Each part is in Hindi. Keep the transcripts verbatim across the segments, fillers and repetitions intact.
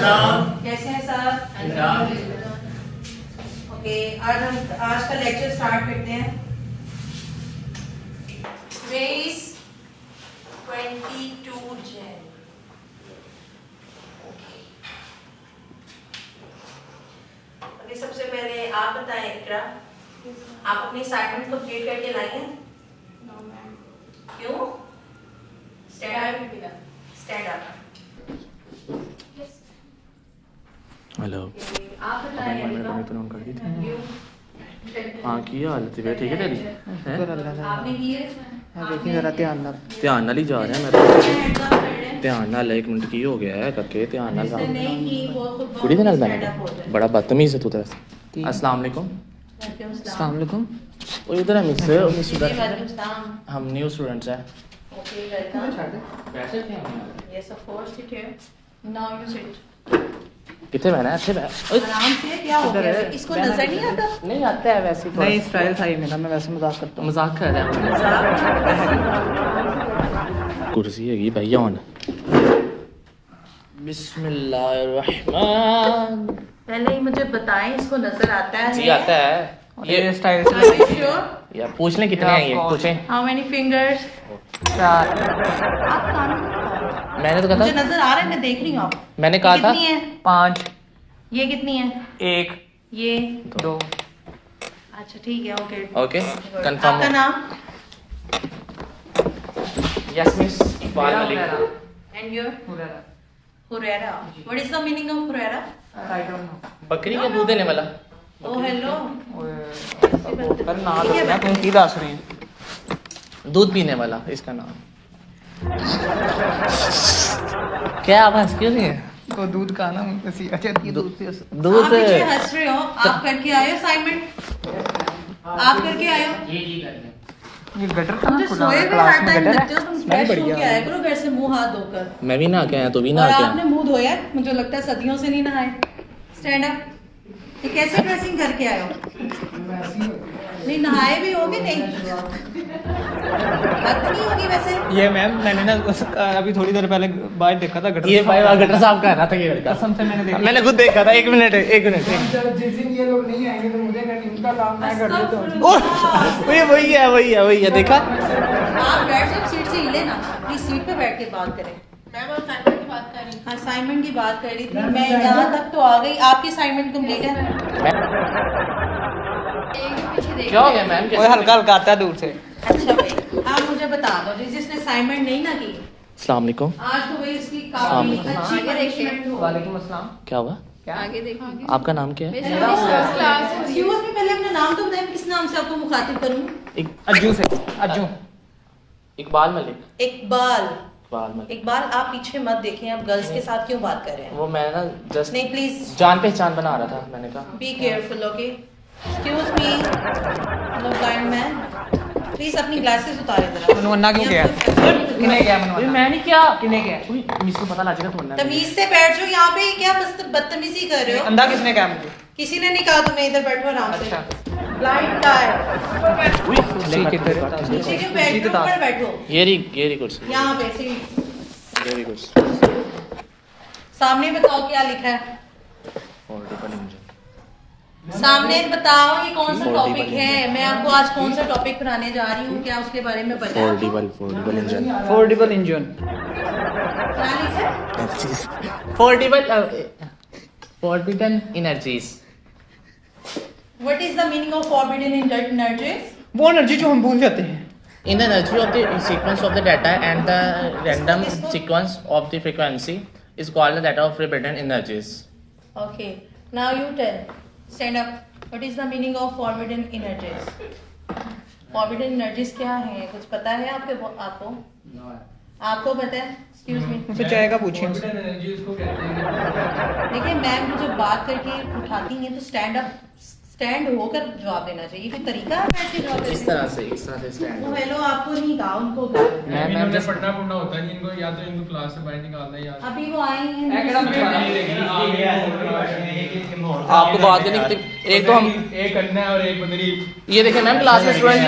कैसे हैं सर? ओके, आज हम आज का लेक्चर स्टार्ट करते हैं। Today is twenty-two Jan. Okay, सबसे पहले आप बताएं इकरा, आप अपनी असाइनमेंट कंप्लीट करके लाई हैं? No ma'am. क्यों? Stand up stand up hello, आप बताएं मैंने तो ऑन कर दी थी। हाँ, की हालत है? ठीक है तेरी? आपने की है? देखिए जरा ध्यान ना ध्यान नाल ही जा रहा है मेरा। ध्यान नाल एक मिनट की हो गया है करके ध्यान नाल जा। कुड़ी दे नाल बैठा बड़ा बदतमीज है तू तो। अस्सलाम वालेकुम। अस्सलाम वालेकुम। वो इधर है मिस मिस उधर। हम न्यू स्टूडेंट्स हैं। Okay, welcome. बैठे थे हम। Yes of course, sit here. Now you sit. कितने बहना है? अच्छे बहन। आराम से। क्या हो गया? इसको नजर नहीं आता? नहीं आता है वैसे। नहीं, स्टाइल था ये मेरा, मैं वैसे मजाक करता हूँ। मजाक कर रहा है। कुर्सी है भैया ऑन। बिस्मिल्लाहिर्रहमान। पहले ही मुझे बताएं, इसको नजर आता है? जी आता है। ये स्टाइल से या पूछ लें कितने हैं ये? पूछें। How many fingers? चार। आप कानों मैंने तो कहा मुझे था। नजर आ रहे हैं, मैं देख रही हूँ। आप मैंने कहा था कितनी है? पाँच। ये कितनी है? एक। ये दो। अच्छा ठीक है। Okay okay, confirm. आपका नाम? Yes miss Iqbal Malik. And your? Huraira. What is the meaning of Huraira? I don't know. बकरी का दूध देने वाला। Oh hello. पर ना दसना तुम की दस रही हैं। दूध पीने वाला इसका नाम। क्या आवाज क्यों नहीं है? तो दूध का ना किसी अच्छा की दूध से दूध आप मुझे हंस रहे हो? आप करके आए हो असाइनमेंट? आप करके आए हो? जी जी करते ये गटर था मुझे खुला सोए हुए क्लास हर में टाइम गटर लगते हो। तुम फ्रेश होके आया करो घर से, मुंह हाथ धोकर। मैं भी नहा के आया, तू भी नहा और के आपने आया। मुंह धोया है? मुझे लगता है सदियों से नहीं नहाए। Stand up. ये कैसे ड्रेसिंग करके आए हो? नहीं नहाए भी होगे? नहीं बात नहीं होगी वैसे। ये मैम मैंने ना अभी थोड़ी देर पहले बाहर देखा था गटर। ये भाई वहाँ गटर साफ कर रहा था ये लड़का। कसम से मैंने देखा। मैंने खुद देखा था। एक मिनट एक मिनट जिस दिन ये लोग नहीं आएंगे तो मुझे कहना इनका काम मैं कर देता हूँ। वही वही है वही है वही है देखा। आप बैठ जाओ, सीट से हिले ना। प्लीज सीट पे बैठ के बात करें। मैम असाइनमेंट की बात कर रही थी। असाइनमेंट की बात कर रही थी मैं। यहाँ तक तो आ गई। आपकी असाइनमेंट कंप्लीट है? क्या हो गया मैम? वो हल्का हल्का आता है दूर से। अच्छा भाई, आप मुझे बता दो जिसने असाइनमेंट नहीं ना की, अस्सलाम वालेकुम। आज तो भाई इसकी अस्सलाम काफी वालेकुम। अच्छी पनिशमेंट हो। वालेकुम अस्सलाम। क्या हुआ? क्या आगे देखो। आपका नाम क्या है? एक्सक्यूज मी, पहले अपना नाम तो बताएं। किस नाम से आपको मुखातिब करूं? अज्जू से। अज्जू। इकबाल मलिक। इकबाल। इकबाल मलिक। इकबाल, आप पीछे मत देखें। आप गर्ल्स के साथ क्यों बात कर रहे हैं? वो मैं ना जस्ट नहीं प्लीज जान पहचान बना रहा था। मैंने कहा be careful. Okay, excuse me no kind man, please अपनी ग्लासेस उतारें जरा। मनवन्ना क्यों गया? किने गया मनवन्ना? मैं नहीं क्या किने गया? मिस को पता लग जाएगा। तुम तमीज से बैठ जाओ। यहाँ पे क्या बस बदतमीजी कर रहे हो? अंधा किसने कहा मुझे? किसी ने नहीं कहा तुम्हें। इधर बैठो आराम से। अच्छा। ब्लाइंड टायर ठीक है तेरे नीचे क्यों बैठ रहे हो? ऊपर बैठो। ये रही ये रही कुर्सी। यहाँ पे से ये रही कुर्सी। सामने बताओ क्या लिखा है? Portable engine। सामने बताओ ये कौन सा टॉपिक है? मैं आपको आज कौन सा टॉपिक पढ़ाने जा रही हूँ? क्या उसके बारे में पता है? Portable Portable engine। Foldable engine. क्या लिखा है? Portable Forbidden energies। What is the meaning of forbidden energies? वो एनर्जी जो हम भूल जाते हैं। In the energy of the sequence of the data and the random sequence of the frequency is called the data of forbidden energies। Okay, now you tell. Stand up. What is the meaning of forbidden energies? Forbidden energies क्या है? कुछ पता है आपके आपको? आपको पता है? Excuse me. मुझसे चाय का पूछिए। देखिए मैम जो बात करके उठाती हैं तो स्टैंड अप स्टैंड होकर जवाब देना चाहिए। कोई तरीका है बैठ के जवाब देने इस तरह से इस तरह से स्टैंड। वो हेलो आपको नहीं कहा, उनको मैं मैं इन्होंने पढ़ना पढ़ना होता नहीं इनको, या तो इनको क्लास से बाहर निकालना है या अभी वो आए हैं। आपको बात करनी कि एक तो हम एक करना है और एक पता नहीं। ये देखें मैम क्लास में स्टूडेंट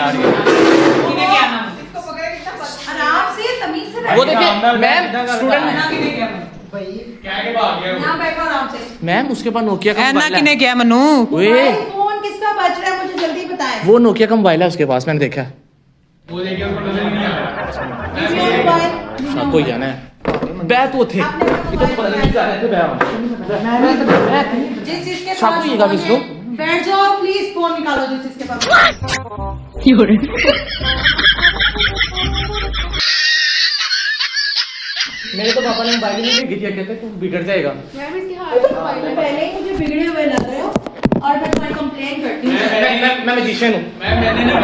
आराम से तमीज से वो देखिए मैम स्टूडेंट क्या के भाग गया यहाँ बैठो आराम दिमाग से। मैम उसके पास नोकिया का ऐना मोबाइल किने है। क्या मनु? मोबाइल फोन किसका बज रहा है मुझे जल्दी बताएं। वो नोकिया का मोबाइल है उसके पास, मैंने देखा है। वो देखिए उसको नजर ही नहीं आ Give me your रहा। mobile. सब कोई जाना है। बैत वो थे। आपने ये तो पता नहीं क्या रहे थे बैत। जिस जिसके पास शाकू ये का फोन विष्णु। है, बैठ जाओ प्लीज, फोन निकालो जिस जिसके पास। मेरे तो पापा ने मोबाइल ही नहीं गिरिया, कहते तू बिगड़ जाएगा। पहले ही मुझे बिगड़े हुए लग रहे हो और मैं तुम्हारी कंप्लेंट करती हूँ। मैं- मैं मैं मैं मैजिशियन हूँ। मैम मैंने नहीं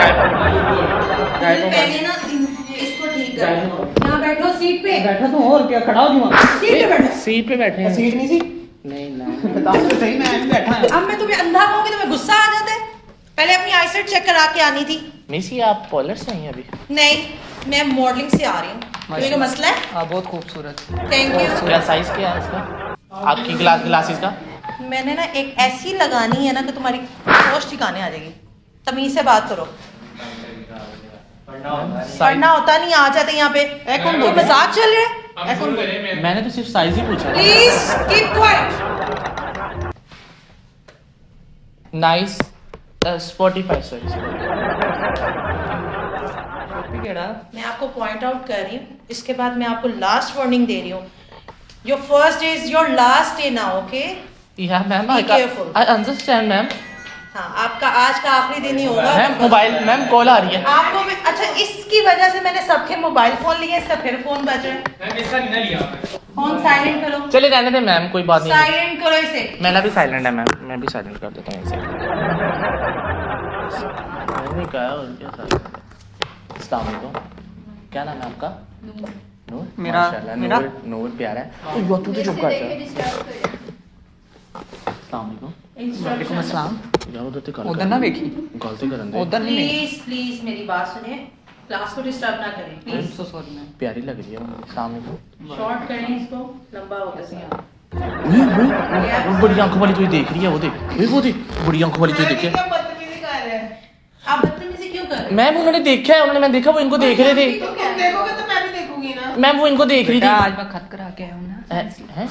पहले पहले ना इसको ठीक करो। यहाँ बैठो सीट पे। बैठा तो और क्या, खड़ा हो जाऊँ? सीट पे बैठो। सीट पे बैठे हैं। सीट नहीं सी? नहीं नहीं। बताओ तो सही, मैं भी बैठा है। अब मैं तुम्हें अंधा कहूँगी तुम्हें गुस्सा आ जाता है। पहले अपनी आईसेट चेक करा के आनी थी। मिसी आप पॉलर से हैं अभी? नहीं, मैं मॉडलिंग से आ रही हूँ। कोई मसला है? हाँ बहुत खूबसूरत। Thank you. क्या साइज क्या है इसका? आपकी ग्लास ग्लासेस का? मैंने ना एक ऐसी लगानी है ना कि तुम्हारी होश ठिकाने आ जाएगी। तमीज से बात करो। पढ़ना होता नहीं, आ जाते यहाँ पे। कौन कोई मजाक चल रहा है? अब शुरू करें मैं मैंने तो सिर्फ साइज ही पूछा। Please keep quiet. Nice Spotify sorry. मैं आपको पॉइंट आउट कर रही हूँ, इसके बाद मैं आपको लास्ट वार्निंग दे रही हूँ। Your first day is your last day now, okay? या ma'am Be I careful. I understand ma'am. हाँ, आपका आज का आखिरी दिन ही होगा। मैम मोबाइल मैम कॉल आ रही है। आपको भी अच्छा, इसकी वजह से मैंने सबके मोबाइल फोन लिए, इसका फिर फोन बज रहा है। मैम इसका नहीं ना लिया आपने। फोन साइलेंट करो। चले रहने दे मैम, कोई बात नहीं। साइलेंट करो इसे। मैंने भी साइलेंट है मैम, मैं भी साइलेंट कर देता हूँ इसे। मैंने कहा और क्या था? अस्सलाम वालेकुम। क्या नाम है आपका? नूर। मेरा- माशाल्लाह, मेरा? नूर नूर प्यारा है। ओ यार तू तो चुप कर जा। अस्सलाम वालेकुम। वालेकुम अस्सलाम। यार उधर ते उधर ना देखी, गलती करन दे। उधर नहीं देखी। प्लीज प्लीज मेरी बात सुनिए, क्लास को डिस्टर्ब ना करें I am please. So sorry ma'am. प्यारी लग रही है मुझे। अस्सलाम वालेकुम। शॉर्ट करें इसको, लंबा हो गया। ओए ओए वो बड़ी आंखों वाली तुझे देख रही है, वो देख। ओए वो देख बड़ी आंखों वाली तुझे देख के। आप बदतमीजी क्यों कर रहे हैं? मैम उन्होंने देखा है, उन्होंने मैं देखा वो इनको देख रहे थे। देखोगे तो मैं भी देखूंगी ना। मैम वो इनको देख रही बेटा थी। आज मैं खत करा के आया हूँ ना। हैं? हैं?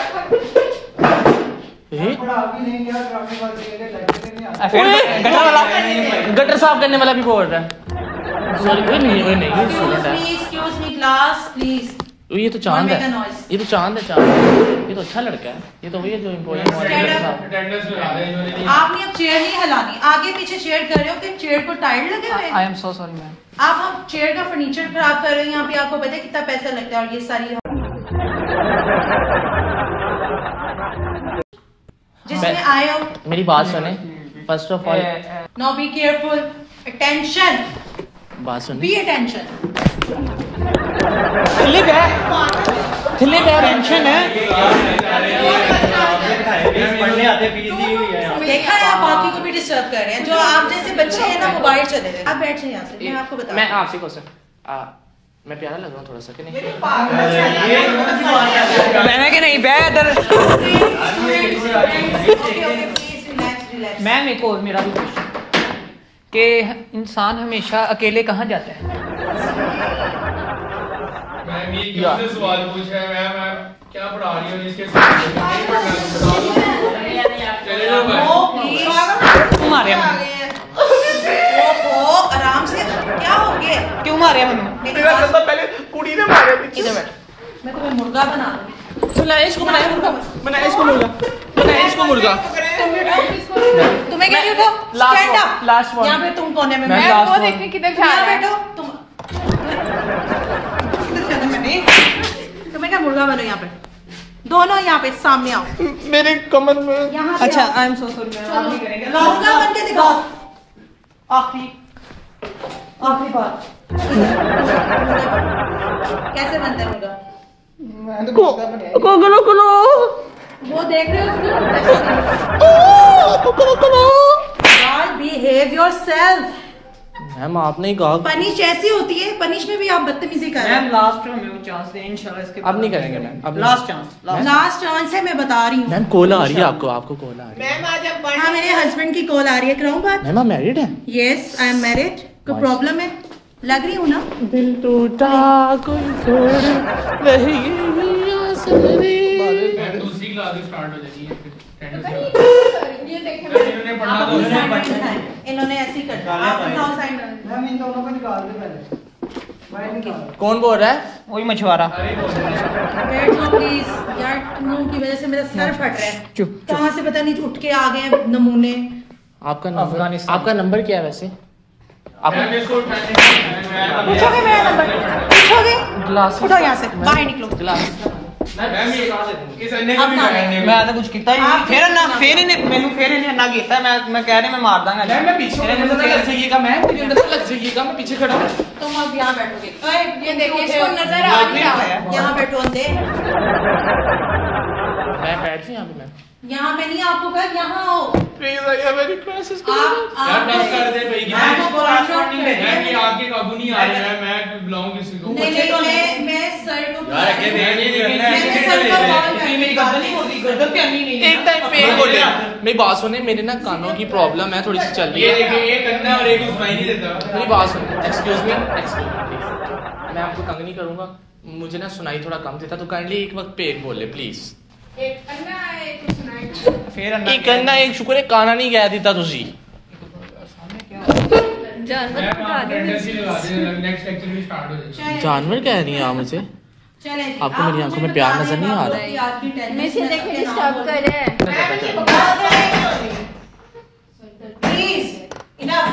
ए? थोड़ा आगे नहीं गया, ट्रैफिक वाले के लगते नहीं आते। फिर ओए, गटर वाला गटर साफ करने वाला भी बोल रहा है। सॉरी ओए नहीं ओए नहीं ये स्टूडेंट है। Please excuse me class please. ओए ये तो चांद Don't make a है। noise. ये तो चांद है, चांद। ये तो अच्छा लड़का है। ये तो वही है जो इम्पोर्टेंट Stand up. अटेंडेंस लगा रहे हैं इन्होंने नहीं। आपने अब चेयर नहीं हिलानी, आगे पीछे चेयर कर रहे हो कि चेयर को टाइट लगे हुए हैं? I am so sorry ma'am. आप हम चेयर का फर्नीचर खराब कर रहे हो यहाँ पे। आपको पता है कितना पैसा लगता है? और ये सारी जिसमें मैं- आए हो। मेरी बात सुने। First of all now be careful, attention, बात सुने। B attention. थिल्ली पे थिल्ली पे टेंशन है। देखा है, आप बाकी को भी डिस्टर्ब कर रहे हैं। जो आप जैसे बच्चे हैं ना, मोबाइल चले गए। आप बैठ जाइए यहाँ से, मैं आपको बता मैं आपसे क्वेश्चन मैं प्यारा लग रहा हूँ थोड़ा सा कि नहीं? मैंने कि नहीं बेहतर। मैम एक और मेरा भी क्वेश्चन कि इंसान हमेशा अकेले कहाँ जाता है? मैम ये क्यों से सवाल पूछ रहे हैं? मैम आप क्या पढ़ा रही हो जिसके साथ नहीं पढ़ना तो बता दो। चले जाओ भाई। क्यों मारे मनु? ओहो, आराम से। क्या हो गया? क्यों मारे मनु? मेरी बात- पहले कुड़ी ने मारे इधर बैठ। मैं तुम्हें मुर्गा बना दूंगी। बनाए इसको बनाए मुर्गा बनाए इसको मुर्गा बनाए इसको मुर्गा। तुम्हें क्या उठो? Last Stand one, up. last one. यहाँ पे तुम कोने में। मैं मैं last वो one. देखने किधर जा रहा है? बैठो तुम। किधर जाना मैंने? तुम्हें क्या मुर्गा बनो यहाँ पे? दोनों यहाँ पे सामने आओ। मेरे कमर में। यहाँ पे अच्छा आओ। I am so sorry ma'am. आप नहीं करेंगे। मुर्गा बन के दिखाओ। आखिरी आखिरी बात। कैसे बनता है मुर्गा? मैं तो बोलता बने। कोकरो करो वो देख रहे हो? यार बिहेव योरसेल्फ। मैम आपने ही कहा। पनिश ऐसी होती है, पनिश में भी आप बदतमीजी कर रहे मैम हैं। लास्ट हमें वो चांस दें इंशाल्लाह इसके अब नहीं करेंगे मैम, अब नहीं। Last chance last. Last chance है, मैं बता रही हूँ। मैम कॉल आ रही है आपको आपको कॉल आ रही है। हाँ, मेरे हस्बैंड की कॉल आ रही है। कराऊं बात? मैम आप मैरिड हैं? Yes I am married. कोई Nice. प्रॉब्लम है? लग रही हूँ ना? दिल टूटा कोई छोड़ रही मैम दूसरी क्लास क्लासेस स्टार्ट हो जाएगी ये देखें इन्होंने पढ़ना तो इन्होंने ऐसे ही कर दिया। आप बताओ साइन। मैम इन दोनों को निकाल दे पहले। बाहर निकाल। कौन बोल रहा है? वही मछुआरा। बैठ जाओ प्लीज यार, तुम लोगों की वजह से मेरा सर फट रहा है। चुप कहाँ से पता नहीं उठ के आ गए नमूने। आपका नंबर आपका नंबर क्या है वैसे? आपका पूछोगे मेरा नंबर? पूछोगे? ग्लास उठो यहाँ से, बाहर निकलो। ग्लास मैम ये इस अन्य को भी पहनने मैं तो कुछ किया ही नहीं। फिर ना फिर इन्हें मैंने फिर इन्हें ना किया मैं मैं कह रही मैं मार दूंगा। मैं मैं पीछे लग जाइएगा मैम, मुझे अंदर लग जाइएगा, मैं पीछे खड़ा हूं। तुम अब यहाँ बैठोगे। ओए ये देखिए इसको नजर आ गया। यहाँ बैठो अंधे। मैं बैठ जाऊं यहाँ पे मैम? यहाँ पे नहीं, आपको कहा यहाँ आओ। प्लीज आइए मेरी क्लासेस आप यार बस कर दे भाई। आप इसको मैं कि आपके काबू नहीं आ रहे हैं, मैं बुलाऊं किसी को। नहीं नहीं मैं मैं सर को यार आगे ध्यान नहीं करना है। मैंने सर को कॉल इतनी मेरी गर्दन नहीं होती, गर्दन पे अन्नी नहीं है। एक टाइम पे बोले मेरी बात सुने, मेरे ना कानों की प्रॉब्लम है थोड़ी सी चल रही ये है। देखिए ये करना और एक सुनाई नहीं देता। मेरी बात सुनो, excuse me excuse me please, मैं आपको तंग नहीं करूंगा, मुझे ना सुनाई थोड़ा कम देता, तो काइंडली एक वक्त पे एक बोले प्लीज। एक अन्ना है, एक सुनाई। फिर अन्ना एक करना एक शुक्र है काना नहीं गया देता तुसी। जानवर मैं पकड़ा दे। टेंडेंसी लगा दे, नेक्स्ट लेक्चर भी स्टार्ट हो जाएगा। जानवर कह रही हैं आप मुझे? चलें जी। आपको मेरी आंखों में प्यार नजर नहीं आ रहा? मैं इसे देखे डिस्टर्ब कर रहे हैं। Please enough.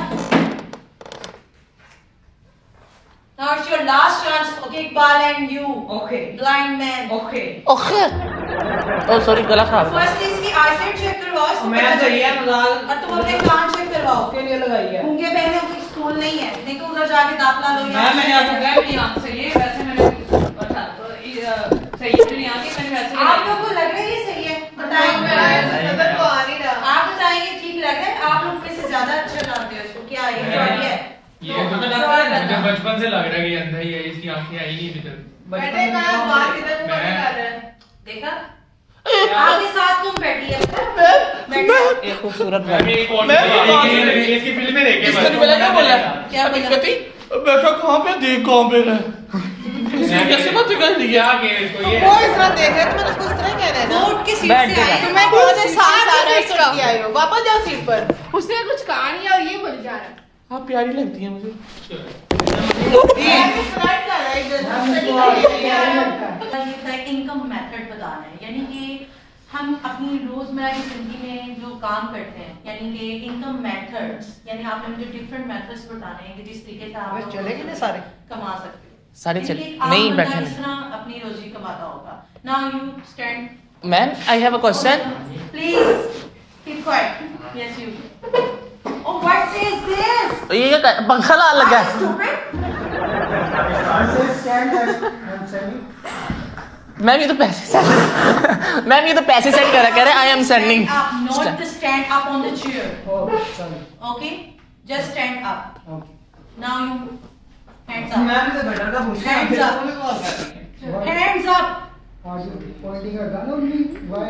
Now it's your last chance. Okay, Iqbal and you. Okay. Blind man. Okay okay oh sorry गला खराब है। First इसकी eyesight check करवाओ। इसको मैं पता सही चले। है मजाक और तुम अपने कान check करवाओ। के लिए लगाई है। गूंगे बहने कोई स्कूल नहीं है। नहीं तो उधर जाके दाखला लो। मैं मैंने आपको कहा मेरी आंख सही है, वैसे मैंने अच्छा तो ये, अ, सही है मेरी आंख, मैंने वैसे आप लोगों को लग रहा है ये सही है? बताइए। आप बताइए ठीक लग रहा है? आप लोग में से ज्यादा अच्छा जानते हो इसको। क्या ये फ्रॉड है? ये तो मुझे बचपन से लग रहा है कि अंधा ही है, इसकी आंखें आई नहीं अभी तक। बैठे कहाँ बात किधर मुंह कर रहे हैं? देखा? आगे साथ तुम बैठी है। बैठो। एक खूबसूरत मैं भी एक और इसकी फिल्में देखे इसको नहीं बोला, क्या बोला? क्या बोला? कहती बैठा कहाँ पे देख कहाँ पे रहा कैसे बात कर दी क्या के इसको ये वो इस तरह देख रहे तो मैंने उसको इस तरह कह रहा है। बोर्ड की सीट बैठ से जा। आई हो। तुम्हें बहुत सारा सारा सारा आई हो। वापस जाओ सीट पर। उसने कुछ कहा नहीं और ये बोल जा रहा है। आप प्यारी लगती हैं मुझे। इनकम मेथड बताना है, यानी कि हम अपनी रोजमर्रा की जिंदगी में जो काम करते हैं, यानी कि इनकम मेथड्स, यानी आपने मुझे डिफरेंट मेथड्स बताने हैं कि जिस तरीके से आप चलेंगे ना सारे? कमा सकते हो। सारे यानी चल- कि आम नहीं, बंदा बैठे इस नहीं। तरह अपनी रोजी कमाता होगा। Now you stand ma'am I have a question. Please keep quiet. Yes you. Oh, what is this? ये क्या पंखा लाल लगा है? Stupid. मैम ये तो पैसे सेंड मैम ये तो पैसे सेंड कर रहा कह रहे I am sending. Stand up, not to stand up on the chair. Okay? Just stand up. Now you hands up. मैं भी तो बेटर का पूछ रहा हूं। Hands up. Hands up. Pointing a gun on me? Why?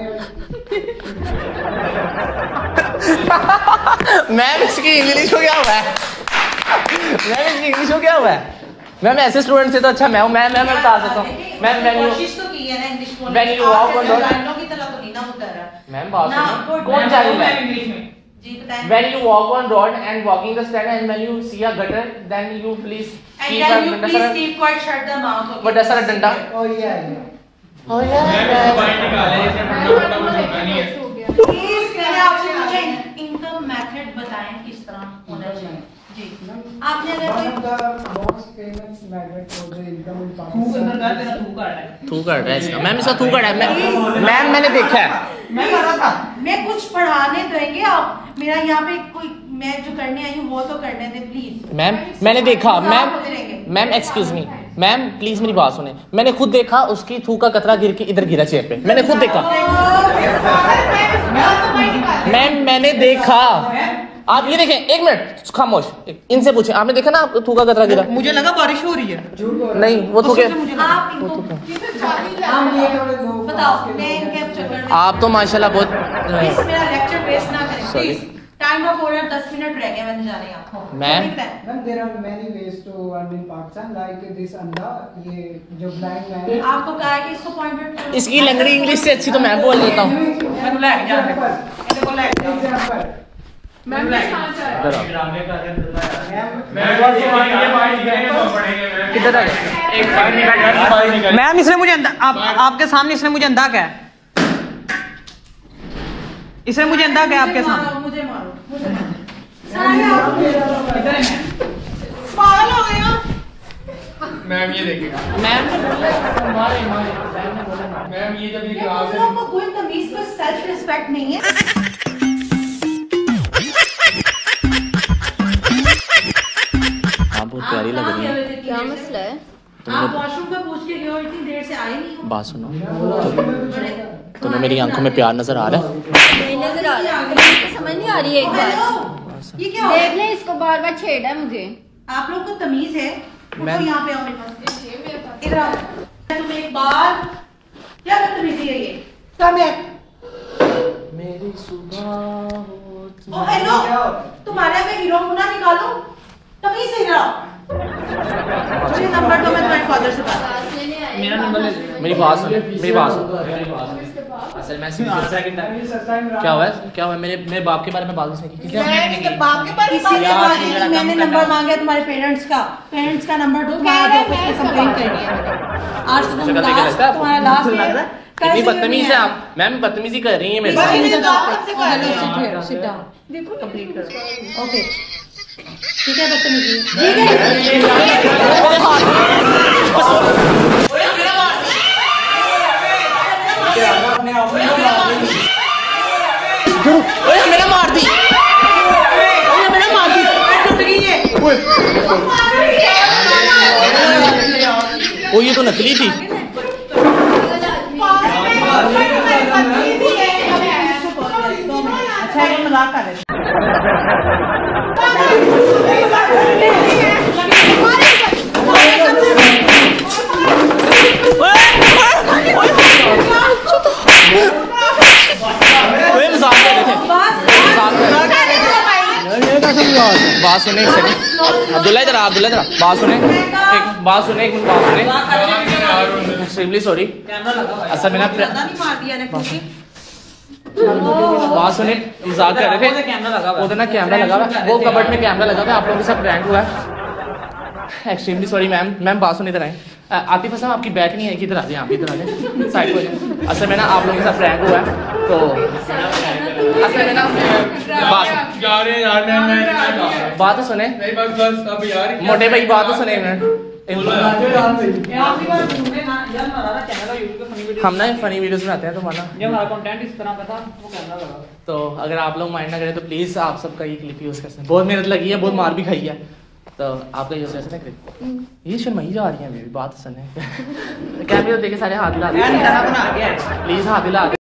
Ma'am इसकी इंग्लिश को क्या हुआ है? मैम इसकी इंग्लिश को क्या हुआ है? मैम ऐसे स्टूडेंट से तो अच्छा मैं हूँ। मैम मैं मैं बता सकता हूँ। मैम मैम कोशिश तो की है ना इंग्लिश बोलने When की। you आप walk on जैसे road- जानों की तरह तो नहीं ना उतर रहा। मैम बात Now, सुनो good. कौन जाएगा? मैं इंग्लिश में जी बताएं। When you walk on road and walking the stand and when you see a gutter then you please And keep then a you डंडा please सारा- keep quiet, shut the mouth. Okay? बड़ा सारा डंडा। Oh yeah, yeah. Oh yeah. मैं भी पॉइंट निकाले जैसे पढ़ना पढ़ना कुछ होता नहीं है। Please मैंने आपसे पूछा इनकम मेथड बताएं किस तरह होना चाहिए। जी आपने अगर One कोई of the most famous method for the income in तू अंदर कर तेरा Pakistan. तू कर रहा है। थू कर रहा है इसका। मैम इसका थू कर रहा है। मैम मैम मैंने देखा है। मैं कर रहा था। मैं कुछ पढ़ाने देंगे आप मेरा यहाँ पे कोई मैं जो करने आई हूँ वो तो करने दे प्लीज। मैम मैंने देखा मैम होते रहेंगे। Ma'am excuse me ma'am please मेरी बात सुने। मैंने खुद देखा उसकी थू का कतरा गिर के इधर गिरा चेयर पे। मैंने खुद देखा मैम मैंने देखा। आप ये देखें एक मिनट खामोश इनसे पूछे आपने देखा ना आप थू का कतरा गिरा? मुझे लगा बारिश हो रही है। झूठ बोल रहा नहीं वो थू के आप इनको हम ये थोड़े लोग बताओ मैं इनके चक्कर में आप तो माशाल्लाह बहुत प्लीज मेरा लेक्चर वेस्ट ना करें Sorry. Please time time of order दस मिनट रह गए मैंने जाने का। Ma'am ma'am there are many ways to earn in Pakistan like this अंडा, ये जो ब्लाइंड मैन है। आपको कहा है कि इसको पॉइंट आउट इसकी लंगड़ी इंग्लिश से अच्छी तो मैं बोल देता हूँ। मैं लेके जा इनको लेके एग्जांपल मैम के साथ जा रहा किधर आ गया? मैम इसने मुझे अंधा, आप, आपके सामने इसने मुझे अंधा क्या है? इसने मुझे अंधा क्या है आपके सामने? मुझे मारो, मुझे मारो। पागल हो गए हो? मैम ये देखिएगा मैम मैम ये जब ये ये क्लास तुम लोगों को कोई तमीज पर सेल्फ रिस्पेक्ट नहीं है। हाँ बहुत प्यारी लग रही है। क्या मसला है? आप वॉशरूम पे पूछ के गए हो, इतनी देर से आए नहीं हो। बात सुनो, तुम्हें मेरी आंखों में प्यार नजर आ रहा है? नहीं नजर आ रहा है, मुझे समझ नहीं आ रही है एक बार। हेलो, ये क्या हो देख ले इसको बार बार छेड़ा है मुझे। आप लोग को तमीज है? उठो मैं- यहाँ पे आओ मेरे पास। इधर आओ। तुम एक बार क्या बदतमीजी है ये? कम है। मेरी सुबह ओ हेलो, तुम्हारे में हीरो होना निकालो, तमीज से रहो। मुझे नंबर दो, मैं तुम्हारे फादर से बात क्लास लेने आए मेरा नंबर ले लो। मेरी बात सुनो, मेरी बात सुनो। असल में क्या हुआ है? क्या हुआ है? मेरे मेरे बाप के बारे में बात उसने की क्या? मैं बाप के पास किसी ने कहा कि मैंने नंबर मांगा तुम्हारे पेरेंट्स का, पेरेंट्स का नंबर दो, तुम्हारे ऑफिस में कंप्लेंट करनी है मैंने। आज तुम शक्ल देख के लगता है लास्ट, तुम्हारा लास्ट लग रहा है। कितनी बदतमीज है आप। मैम बदतमीजी कर रही है मेरे बस साथ। इन्हें तो आप सबसे कर लो, सिट सिट डाउन, देखो कंप्लीट करो। ओके ठीक है, बदतमीजी ठीक ओए मेरा मार दी, ओए मेरा मार दी, टूट गई है। ओ ये तो नकली थी। अच्छा ये मजाक कर रहे ओए मजाक कर रहे थे, मजाक कर रहे थे। बात सुने एक सेकंड, अब्दुल्ला इधर आ, अब्दुल्ला इधर आ, बात सुने एक बात सुने एक मिनट बात सुने। एक्सट्रीमली सॉरी, असल में ना नहीं मार दिया ने क्योंकि बात सुने, मजाक कर रहे थे। कैमरा लगा हुआ है। उधर ना कैमरा लगा हुआ है, वो कबर्ड में कैमरा लगा हुआ है, आप लोगों के साथ प्रैंक हुआ है। Extremely sorry ma'am. मैम बात सुन इधर आए। अ, आतिफ साहब आपकी बैट नहीं है, इधर आ जाए, आप इधर आ जाए, साइड को जाए। असल में ना आप लोगों के साथ प्रैंक हुआ है, तो असल में ना बात जा रहे हैं यार, मैं मैं मैं बात तो सुने नहीं बस बस अब यार मोटे भाई, बात तो सुने एक मिनट। हम ना फनी वीडियोस बनाते हैं, तो माना जब हमारा कंटेंट इस तरह का था वो कैमरा लगा। तो अगर आप लोग माइंड ना करें तो प्लीज आप सबका ये क्लिप यूज कर सकते हैं। बहुत मेहनत लगी है, बहुत मार भी खाई है, तो आपका यूज कर सकते हैं। ये शर्माई जा रही है, मेरी बात सुने। कैमरे तो देखे सारे हाथ हिला, बना गया है। प्लीज हाथ हिला।